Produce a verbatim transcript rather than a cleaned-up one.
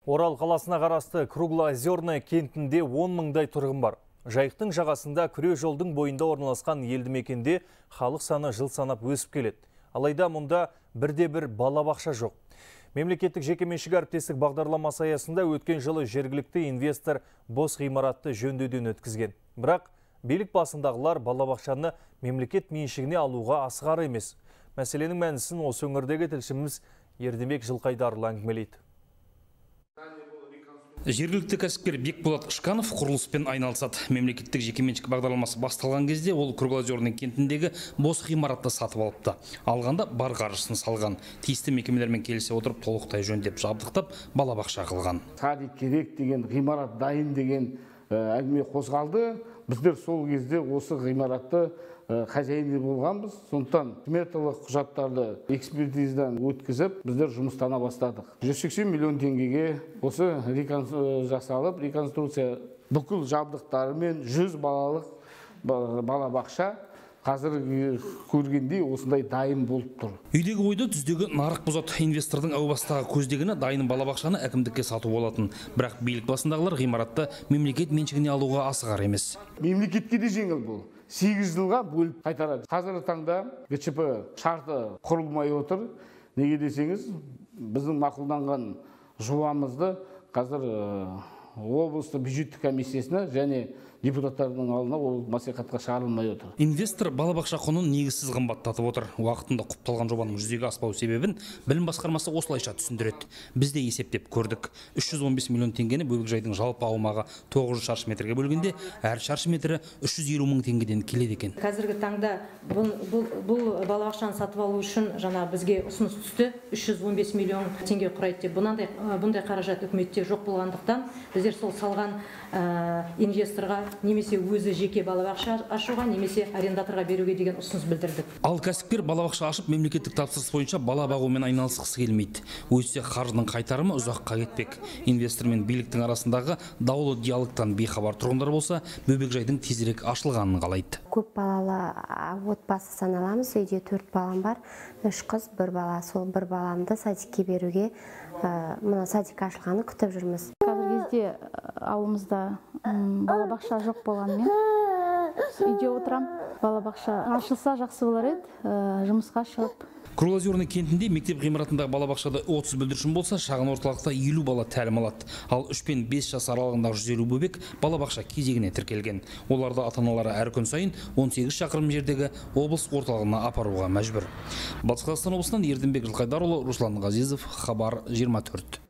Орал қаласына қарасты Круглоозерное кентінде он мыңдай тұрғын бар. Жайықтың жағасында күре жолдың бойында орналасқан елді мекенде халық саны жыл санап өсіп келеді. Алайда мұнда бірде-бір балабақша жоқ. Мемлекеттік жекеменшік әріптестік бағдарламасы аясында өткен жылы жергілікті инвестор бос ғимаратты жөндеуден өткізген. Бірақ билік басындағылар балабақшаны мемлекет меншігіне алуға асығар емес. Мәселенің мәнісін осы өңірдегі тілшіміз Ерденбек Жылқайдарұлы әңгімелейді. Жергілікті кәсіпкер Бекболат Ышқанов құрылыспен айналысады. Мемлекеттік жекеменшік бағдарламасы басталған кезде ол Круглоозерное кентіндегі бос ғимаратты сатып алыпты. Алғанда бар қаржысын салған. Тиісті мекемелермен келісе отырып толықтай жөндеп жабдықтап балабақша қылған. Садик керек деген, ғимарат дайын деген әңгіме қозғалды. Біздер сол кезде осы ғимаратты хозяйны болғанбыз. Сондықтан сметалық құжаттарды экспертизадан өткізіп, біздер жұмыстана бастадық. жүз сексен миллион теңгеге осы жасалып, реконструкция бүкіл жабдықтарымен жүз балалық балабақша қазір көргендей осындай дайын болып тұр. Үйдегі ойды түздегі нарық бұзады. Инвестордың әу бастағы көздегені дайын балабақшаны әкімдікке сату болатын. Бірақ билік басындағылар ғимаратты мемлекет меншігіне алуға асығар емес. Мемлекетке де жеңіл бұл. сегіз жылға бөліп қайтарады. Қазіргі таңда ГЧП шарты құрылмай отыр. Неге десеңіз, біздің мақұлданған жобамызды қазір облыстық бюджеттік комиссиясына және депутаттардың алдына ол мәслихатқа шығарылмай отыр. Инвестор балабақша құнын негізсіз қымбаттатып отыр. Уақытында құпталған жобаның жүзеге аспау себебін білім басқармасы осылайша түсіндіреді. Біз де есептеп көрдік. үш жүз он бес миллион теңгені бөбекжайдың жалпы аумағы тоғыз жүз шаршы метрге бөлгенде, әр шаршы метрі үш жүз елу мың теңгеден келеді екен. Қазіргі таңда бұл, бұл, бұл балабақшаны сатып алу үшін жаңа бізге ұсыныс түсті. үш жүз он бес миллион теңге құрайды деп. Бұндай, бұндай қаражат үкіметте жоқ болғандықтан біздер сол салған ә, инвесторға немесе өзі жеке балабақша ашуға, немесе арендаторға беруге деген ұсыныс білдірдік. Ал кәсіпкер балабақша ашып мемлекеттік тапсырыс бойынша бала бағумен айналысқысы келмейді. Өйтсе қаржының қайтарымы ұзаққа кетпек. Инвестор мен биліктің арасындағы даулы диалогтан бейхабар тұрғындар болса, бөбекжайдың тезірек ашылғанын қалайды. Көп балалы отбасы саналамыз. Үйде төрт балам бар, үш қыз, бір бала. Сол бір баламды садикке беруге, мына садик ашылғаны күтіп жүрміз. Қазір кезде ауылымызда балабақша жоқ болғанымен үйде отырам. Балабақша ашылса жақсы болар еді, жұмысқа шығып. Круглоозерное кентінде мектеп ғимаратындағы балабақшада отыз бүлдіршін болса, шағын орталықта елу бала тәлім алады. Ал үш пен бес жас аралығындағы жүз елу бөбек балабақша кезегіне тіркелген. Оларды ата-аналары әр күн сайын он сегіз шақырым жердегі облыс орталығына апаруға мәжбүр. Батыс Қазақстан облысынан Ерденбек Жылқайдарұлы, Руслан Ғазизов, Хабар жиырма төрт.